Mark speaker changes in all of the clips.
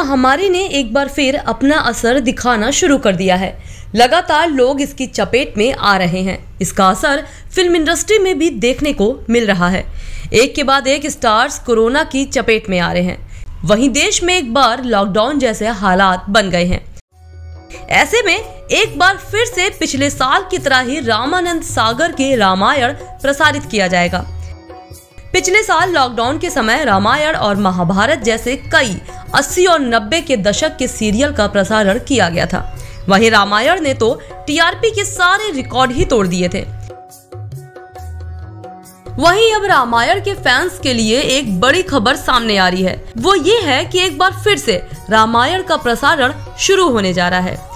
Speaker 1: महामारी ने एक बार फिर अपना असर दिखाना शुरू कर दिया है। लगातार लोग इसकी चपेट में आ रहे हैं। इसका असर फिल्म इंडस्ट्री में भी देखने को मिल रहा है। एक के बाद एक स्टार्स कोरोना की चपेट में आ रहे हैं। वहीं देश में एक बार लॉकडाउन जैसे हालात बन गए हैं। ऐसे में एक बार फिर से पिछले साल की तरह ही रामानंद सागर के रामायण प्रसारित किया जाएगा। पिछले साल लॉकडाउन के समय रामायण और महाभारत जैसे कई 80 और 90 के दशक के सीरियल का प्रसारण किया गया था। वहीं रामायण ने तो टीआरपी के सारे रिकॉर्ड ही तोड़ दिए थे। वहीं अब रामायण के फैंस के लिए एक बड़ी खबर सामने आ रही है। वो ये है कि एक बार फिर से रामायण का प्रसारण शुरू होने जा रहा है।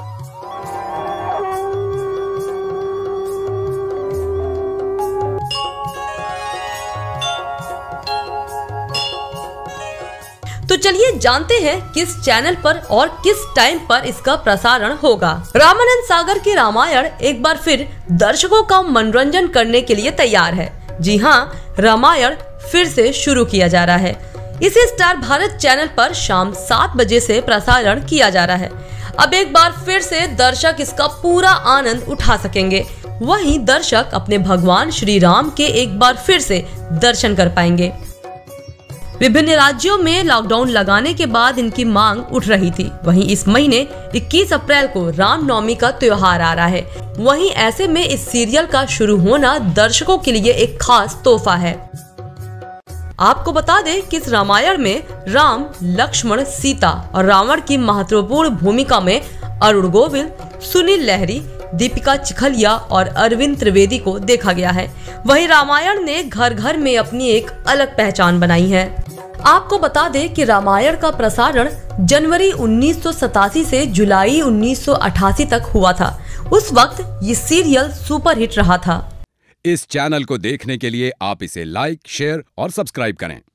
Speaker 1: तो चलिए जानते हैं किस चैनल पर और किस टाइम पर इसका प्रसारण होगा। रामानंद सागर के रामायण एक बार फिर दर्शकों का मनोरंजन करने के लिए तैयार है। जी हाँ, रामायण फिर से शुरू किया जा रहा है। इसे स्टार भारत चैनल पर शाम 7 बजे से प्रसारण किया जा रहा है। अब एक बार फिर से दर्शक इसका पूरा आनंद उठा सकेंगे। वहीं दर्शक अपने भगवान श्री राम के एक बार फिर से दर्शन कर पाएंगे। विभिन्न राज्यों में लॉकडाउन लगाने के बाद इनकी मांग उठ रही थी। वहीं इस महीने 21 अप्रैल को रामनवमी का त्योहार आ रहा है। वहीं ऐसे में इस सीरियल का शुरू होना दर्शकों के लिए एक खास तोहफा है। आपको बता दें कि इस रामायण में राम, लक्ष्मण, सीता और रावण की महत्वपूर्ण भूमिका में अरुण गोविल, सुनील लहरी, दीपिका चिखलिया और अरविंद त्रिवेदी को देखा गया है। वहीं रामायण ने घर घर में अपनी एक अलग पहचान बनाई है। आपको बता दें कि रामायण का प्रसारण जनवरी 1987 से जुलाई 1988 तक हुआ था। उस वक्त ये सीरियल सुपरहिट रहा था।
Speaker 2: इस चैनल को देखने के लिए आप इसे लाइक, शेयर और सब्सक्राइब करें।